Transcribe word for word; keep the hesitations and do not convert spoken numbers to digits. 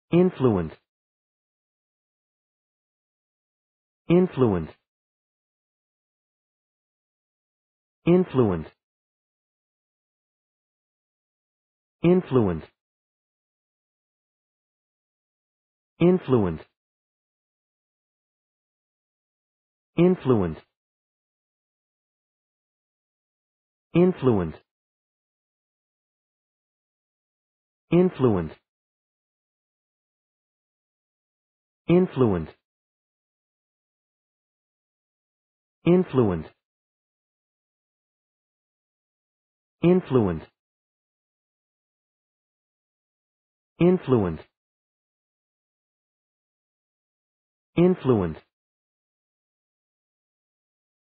influence, influence, influence, influence, influence, influence, influence, influence, influence, influence, influence, influence, influence,